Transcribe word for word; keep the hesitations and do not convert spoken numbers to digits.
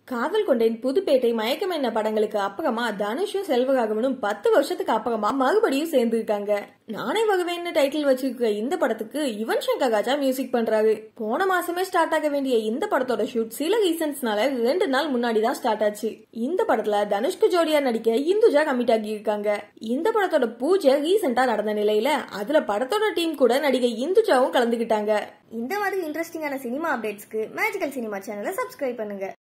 காதல் கொண்டேன், புதுப்பேட்டை, மயக்கம் என்ன படங்களுக்கு அப்புறமா தனுஷும் செல்வராகவனும் பத்து வருஷத்துக்கு அப்புறமா மறுபடியும் சேர்ந்து இருக்காங்க. நானே வருவேன்னு டைட்டில் வச்சிருக்க இந்த படத்துக்கு யுவன் சங்கர் ராஜா மியூசிக் பண்றாரு. போன மாசமே ஸ்டார்ட் ஆக வேண்டிய இந்த படத்தோட ஷூட் சில ரீசன்ஸ்னால ரெண்டு நாள் முன்னாடி தான் ஸ்டார்ட் ஆச்சு. இந்த படத்துல தனுஷ்க்கு ஜோடியா நடிக்க இந்துஜா கமிட் ஆகி இருக்காங்க. இந்த படத்தோட பூஜை ரீசெண்டா நடந்த நிலையில அதுல படத்தோட டீம் கூட நடிகை இந்துஜாவும் கலந்துகிட்டாங்க. இந்த மாதிரி இன்ட்ரெஸ்டிங்கான சினிமா அப்டேட்ஸ்க்கு மேஜிக்கல் சினிமா சேனலை சப்ஸ்கிரைப் பண்ணுங்க.